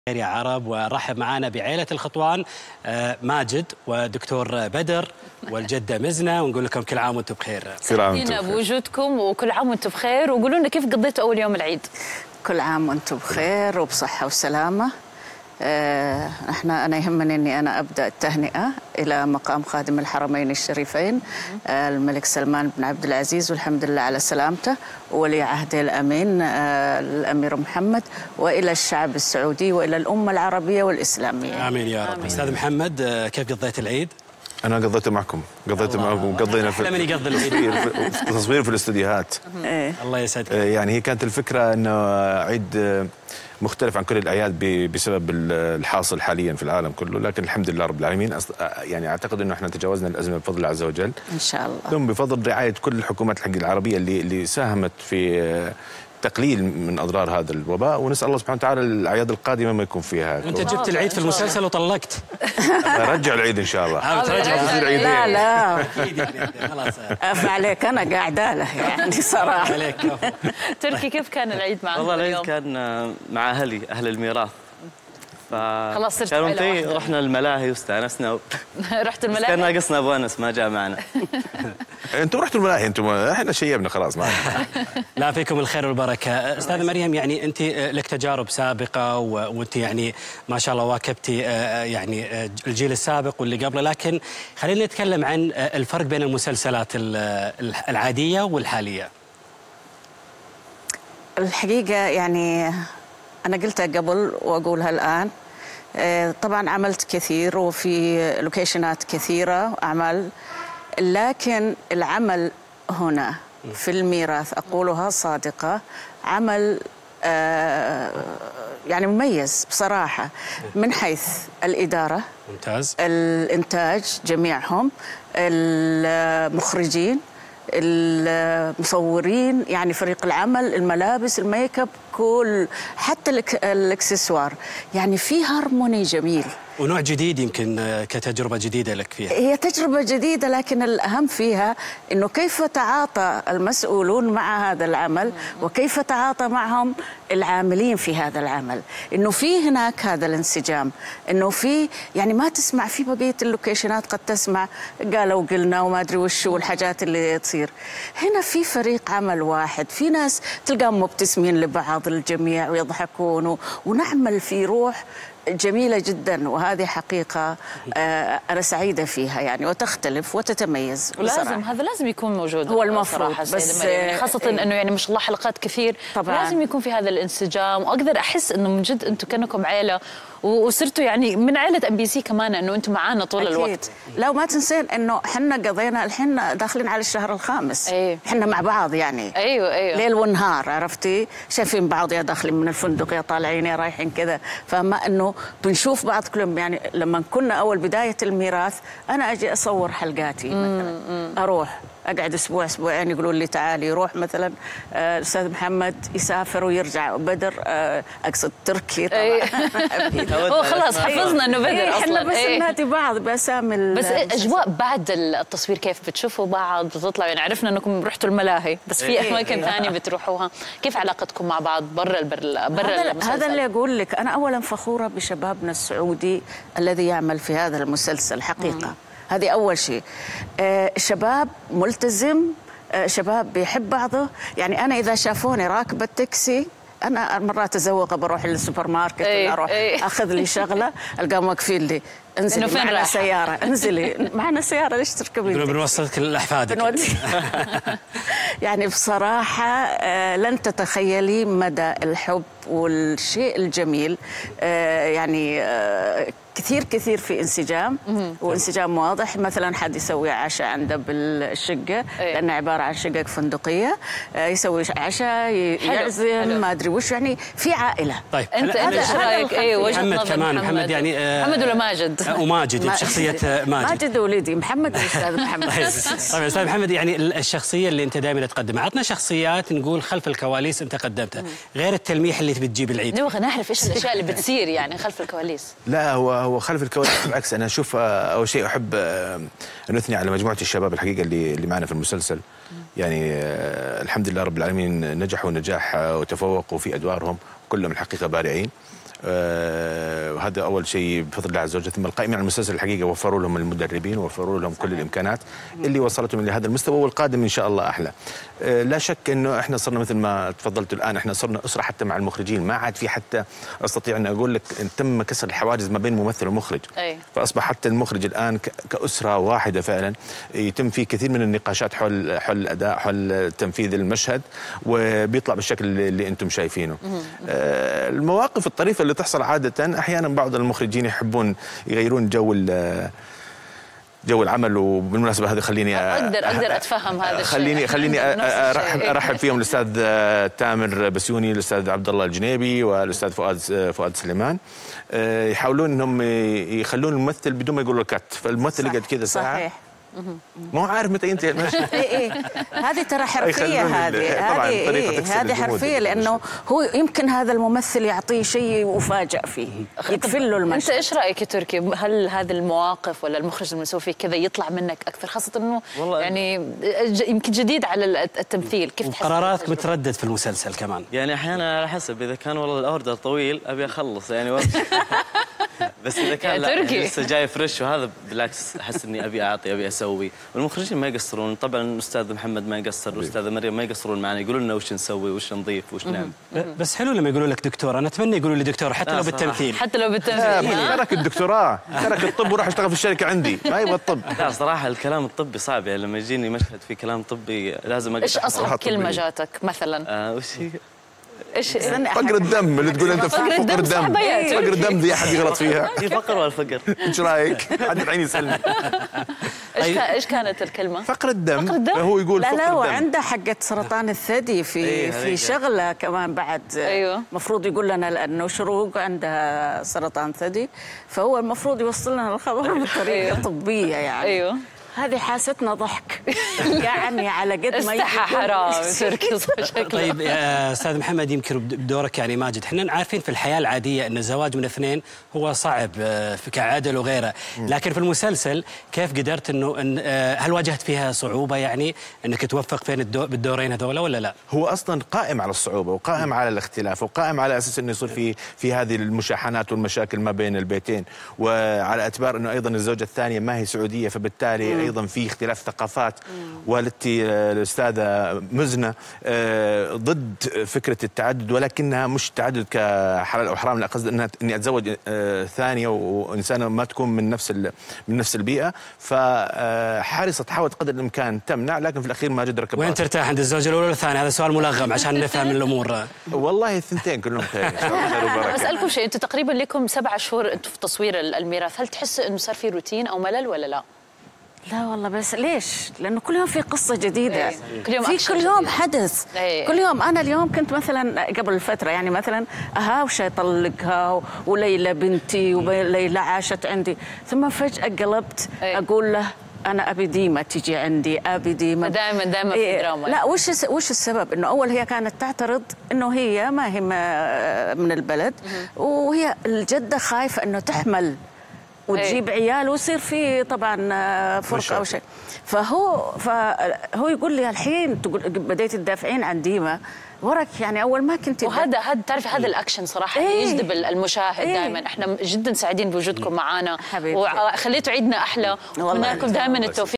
يا عرب. ورحب معنا بعائلة الخطوان ماجد ودكتور بدر والجدة مزنة، ونقول لكم كل عام وانتم بخير. كل عام وانتم بخير بوجودكم وكل عام وانتم بخير. وقولوا لنا كيف قضيتوا أول يوم العيد؟ كل عام وانتم بخير وبصحة وسلامة. أنا يهمني أني أنا أبدأ التهنئة إلى مقام خادم الحرمين الشريفين الملك سلمان بن عبد العزيز، والحمد لله على سلامته، وولي عهده الأمين الأمير محمد، وإلى الشعب السعودي وإلى الأمة العربية والإسلامية. آمين يا رب. أستاذ محمد، كيف قضيت العيد؟ أنا قضيته معكم، قضينا في لمن يقضي العيد تصوير في الاستديوهات. الله يسعدك. يعني هي كانت الفكرة أنه عيد مختلف عن كل الأعياد بسبب الحاصل حاليا في العالم كله، لكن الحمد لله رب العالمين. يعني أعتقد أنه احنا تجاوزنا الأزمة بفضل الله عز وجل إن شاء الله، ثم بفضل رعاية كل الحكومات العربية اللي ساهمت في تقليل من أضرار هذا الوباء، ونسأل الله سبحانه وتعالى الأعياد القادمة ما يكون فيها. وأنت جبت العيد في المسلسل وطلقت. رجع العيد إن شاء الله. لا لا خلاص أف عليك، أنا قاعدة له يعني صراحة. تركي، كيف كان العيد معك؟ والله العيد كان مع أهل الميراث، خلاص صرت كانوا رحنا الملاهي واستانسنا رحت الملاهي؟ كان ناقصنا ابو انس ما جاء معنا. انتم رحتوا الملاهي، انتم احنا شيبنا خلاص معنا. لا، فيكم الخير والبركه. استاذه مريم، يعني انت لك تجارب سابقه وانت يعني ما شاء الله واكبتي يعني الجيل السابق واللي قبله، لكن خلينا نتكلم عن الفرق بين المسلسلات العاديه والحاليه. الحقيقة يعني أنا قلتها قبل وأقولها الآن، طبعا عملت كثير وفي لوكيشنات كثيرة أعمال، لكن العمل هنا في الميراث أقولها صادقة عمل يعني مميز بصراحة، من حيث الإدارة ممتاز، الإنتاج جميعهم، المخرجين، المصورين، يعني فريق العمل، الملابس، الميك اب، كل حتى الاكسسوار، يعني في هارموني جميل ونوع جديد يمكن كتجربة جديدة لك فيها. هي تجربة جديدة، لكن الأهم فيها أنه كيف تعاطى المسؤولون مع هذا العمل وكيف تعاطى معهم العاملين في هذا العمل، أنه في هناك هذا الانسجام، أنه في يعني ما تسمع في بقية اللوكيشنات قد تسمع قالوا قلنا وما أدري وش والحاجات اللي تصير. هنا في فريق عمل واحد، في ناس تلقاهم مبتسمين لبعض الجميع ويضحكون ونعمل في روح جميلة جدا، وهذه حقيقة أنا سعيدة فيها يعني، وتختلف وتتميز. ولازم هذا لازم يكون موجود، هو المفروض، بس يعني خاصة إنه يعني ما شاء الله حلقات كثير، طبعا لازم يكون في هذا الانسجام، وأقدر أحس إنه من جد أنتم كأنكم عائلة، وصرتوا يعني من عائلة MBC كمان، إنه أنتم معانا طول الوقت. لا، وما تنسين إنه حنا قضينا الحين داخلين على الشهر الخامس. أيوه. حنا مع بعض يعني. أيوه ليل ونهار، عرفتي، شايفين بعض، يا داخلين من الفندق يا طالعين يا رايحين كذا، فما إنه بنشوف بعض كلهم. يعني لما كنا أول بداية الميراث أنا أجي أصور حلقاتي مثلا، أروح أقعد أسبوع أسبوعين، يقولون لي تعالي، يروح مثلا الأستاذ محمد يسافر ويرجع، بدر أقصد تركي طبعا. خلاص حفظنا إنه بدر أصلا. إحنا بس ننادي بعض بأسامي. بس أجواء بعد التصوير كيف بتشوفوا بعض، بتطلعوا يعني عرفنا إنكم رحتوا الملاهي، بس في أماكن ثانية بتروحوها، كيف علاقتكم مع بعض برا المسلسل؟ هذا اللي أقول لك، أنا أولا فخورة بشبابنا السعودي الذي يعمل في هذا المسلسل حقيقة. هذه أول شيء. شباب ملتزم، شباب بيحب بعضه. يعني أنا إذا شافوني راكبة تاكسي، أنا مرات أزوق بروح للسوبر ماركت ولا أروح أخذ لي شغلة، ألقاهم واقفين لي، انزلي معنا سيارة، انزلي معنا سيارة، ليش تركبين؟ بنوصلك لأحفادك. يعني بصراحة لن تتخيلي مدى الحب والشيء الجميل. يعني كثير في انسجام، وانسجام واضح. مثلا حد يسوي عشاء عنده بالشقة، لأنه عبارة عن شقق فندقية، يسوي عشاء، يعزم، ما أدري وش، يعني في عائلة. طيب أنت إيش رأيك؟ محمد كمان، محمد يعني محمد ولا ماجد؟ وماجد بشخصية ماجد ولدي محمد والأستاذ محمد. طيب أستاذ محمد، يعني الشخصية اللي أنت دائما تقدمها، عطنا شخصيات نقول خلف الكواليس أنت قدمتها، غير التلميح اللي تبي تجيب العيد. نبغى نعرف إيش الأشياء اللي بتصير يعني خلف الكواليس. لا، هو خلف الكواليس بالعكس. أنا أشوف أول شيء أحب أن أثني على مجموعة الشباب الحقيقة اللي معنا في المسلسل. يعني الحمد لله رب العالمين نجحوا نجاح وتفوقوا في أدوارهم، كلهم الحقيقة بارعين. وهذا اول شيء بفضل الله عز وجل. ثم القائمين على المسلسل الحقيقه وفروا لهم المدربين ووفروا لهم كل الامكانات اللي وصلتهم الى هذا المستوى، والقادم ان شاء الله احلى. لا شك انه احنا صرنا مثل ما تفضلت الان، احنا صرنا اسره حتى مع المخرجين، ما عاد في حتى استطيع ان اقول لك تم كسر الحواجز ما بين ممثل ومخرج. فاصبح حتى المخرج الان كاسره واحده فعلا، يتم فيه كثير من النقاشات حول الاداء، حول تنفيذ المشهد، وبيطلع بالشكل اللي انتم شايفينه. المواقف الطريفه اللي تحصل عاده، احيانا بعض المخرجين يحبون يغيرون جو العمل، وبالمناسبه هذه خليني اقدر اتفهم هذا الشيء. خليني ارحب فيهم الاستاذ تامر بسيوني، الاستاذ عبد الله الجنيبي، والاستاذ فؤاد سليمان. يحاولون انهم يخلون الممثل بدون ما يقولوا كات، فالممثل يقعد كذا ساعه صحيح. مو عارف متى ينتهي المشهد. هذه ترى حرفيه، هذه حرفيه، لانه هو يمكن هذا الممثل يعطيه شيء وفاجئ فيه، يقفل له المشهد. انت ايش رايك يا تركي؟ هل هذه المواقف ولا المخرج لما يسوي فيه كذا يطلع منك اكثر، خاصه انه يعني يمكن جديد على التمثيل؟ كيف تحس قراراتك متردد في المسلسل كمان؟ يعني احيانا على حسب، اذا كان والله الاوردر طويل ابي اخلص يعني بس اذا كان يعني لسه جاي فريش وهذا بالعكس احس اني ابي اسوي. والمخرجين ما يقصرون طبعا، الاستاذ محمد ما يقصر، الاستاذه مريم ما يقصرون معنا، يقولوا لنا وش نسوي وش نضيف وش نعمل. بس حلو لما يقولوا لك دكتور، انا اتمنى يقولوا لي دكتور حتى لو بالتمثيل. حتى لو بالتمثيل ترك الدكتوراه، ترك الطب وراح اشتغل في الشركه عندي، ما يبغى الطب. لا صراحه الكلام الطبي صعب، يعني لما يجيني مشهد فيه كلام طبي لازم ايش اصعب كلمه جاتك مثلا؟ وش هي؟ ايش فقر الدم اللي تقول انت فقر الدم، فقر الدم دي احد يغلط فيها. في فقر ولا فقر؟ ايش رايك؟ حد العين يسالني. ايش كانت الكلمه؟ فقر الدم. هو يقول فقر الدم. لا هو عنده حقه سرطان الثدي في شغله كمان بعد. المفروض يقول لنا لانه شروق عندها سرطان ثدي، فهو المفروض يوصل لنا الخبر بطريقه طبيه يعني. هذه حاستنا ضحك يعني على قد ما حرام تركي شكله. طيب يا استاذ محمد، يمكن بدورك يعني ماجد، احنا عارفين في الحياه العاديه ان الزواج من اثنين هو صعب كعدل وغيره، لكن في المسلسل كيف قدرت انه هل واجهت فيها صعوبه يعني انك توفق بين بالدورين هذولا ولا لا؟ هو اصلا قائم على الصعوبه وقائم على الاختلاف وقائم على اساس انه يصير في هذه المشاحنات والمشاكل ما بين البيتين، وعلى اعتبار انه ايضا الزوجه الثانيه ما هي سعوديه، فبالتالي ايضا في اختلاف ثقافات. والتي الاستاذه مزنه ضد فكره التعدد، ولكنها مش تعدد كحلال او حرام، لا قصد اني اتزوج ثانيه وانسانه ما تكون من نفس البيئه، فحارصه تحاول قدر الامكان تمنع، لكن في الاخير ما جد ركب. وين ترتاح عند الزوجه الاولى والثانيه؟ هذا سؤال ملغم عشان نفهم الامور. والله الثنتين كلهم خير ان شاء الله. اسالكم شيء، انتم تقريبا لكم 7 شهور انتم في تصوير الميراث، هل تحسوا انه صار في روتين او ملل ولا لا؟ لا والله، بس ليش؟ لأنه كل يوم في قصة جديدة، كل يوم حدث. كل يوم. أنا اليوم كنت مثلا قبل الفترة يعني مثلا هاوشة يطلقها وليلى بنتي وليلى عاشت عندي، ثم فجأة قلبت أقول له أنا أبي ديما تيجي عندي، أبي ديما دائما في دراما. لا، وش السبب؟ إنه أول هي كانت تعترض إنه هي ما هي من البلد، وهي الجدة خايفة إنه تحمل وتجيب عيال ويصير في طبعا فرقه او شيء. فهو يقول لي الحين بديت تدافعين عن ديما ورك، يعني اول ما كنت. وهذا تعرفي هذا الاكشن صراحه يجذب المشاهد. دائما احنا جدا سعيدين بوجودكم معنا، وخليتوا عيدنا احلى، ونتمنى لكم دائما التوفيق.